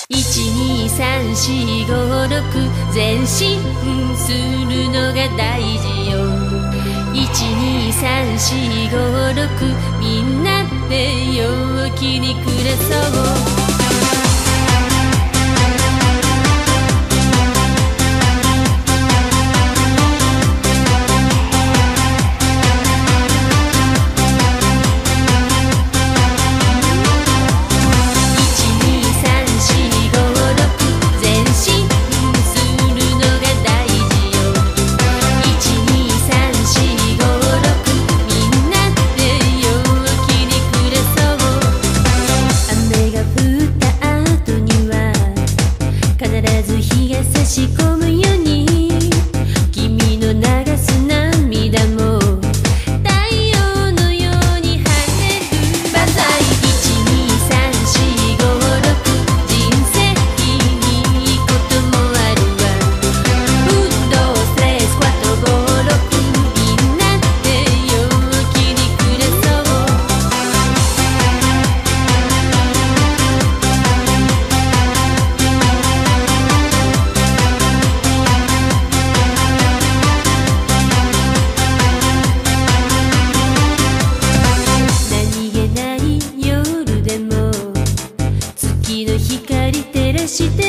12345前進するのが大事よ。12345みんなで陽気に暮らそう。仕込むように君の流す涙も太陽のように晴れる。万歳。12345人生にいいこともあるわ。運動ストレスクワット56みんなで陽気に暮らそう。して